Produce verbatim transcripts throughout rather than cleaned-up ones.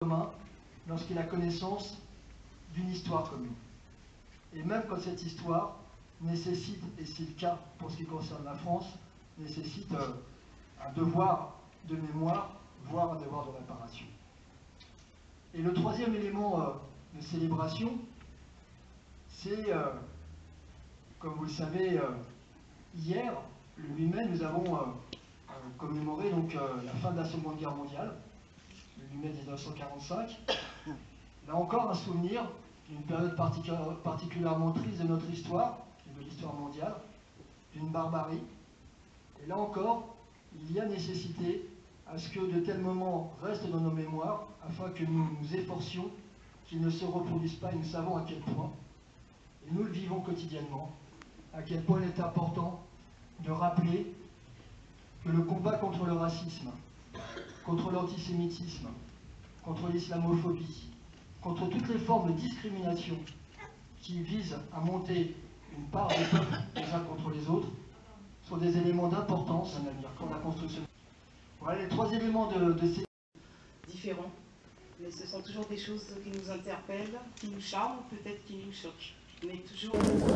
commun lorsqu'il a connaissance d'une histoire commune. Et même quand cette histoire nécessite, et c'est le cas pour ce qui concerne la France, nécessite euh, un devoir de mémoire, voire un devoir de réparation. Et le troisième élément euh, de célébration, c'est, euh, comme vous le savez, euh, hier, le huit mai, nous avons euh, euh, commémoré donc, euh, la fin de la Seconde Guerre mondiale, le huit mai mille neuf cent quarante-cinq. Là encore, un souvenir d'une période particulièrement triste de notre histoire, de l'histoire mondiale, d'une barbarie. Et là encore, il y a nécessité à ce que de tels moments restent dans nos mémoires, afin que nous nous efforcions qu'ils ne se reproduisent pas, et nous savons à quel point, et nous le vivons quotidiennement, à quel point il est important de rappeler que le combat contre le racisme, contre l'antisémitisme, contre l'islamophobie, contre toutes les formes de discrimination qui visent à monter une part des peuples les uns contre les autres, sont des éléments d'importance pour la construction. Voilà les trois éléments de, de ces... Différents, mais ce sont toujours des choses qui nous interpellent, qui nous charment, peut-être qui nous choquent, mais toujours...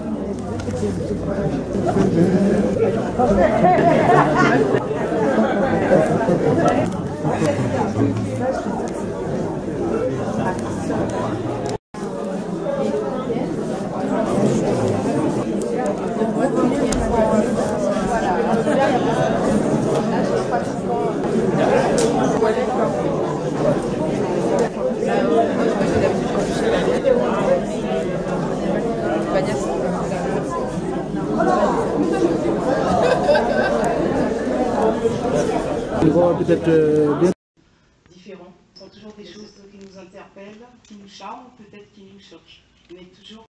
Peut-être euh, bien... Différents, ce sont toujours des choses qui nous interpellent, qui nous charment, peut-être qui nous choquent, mais toujours...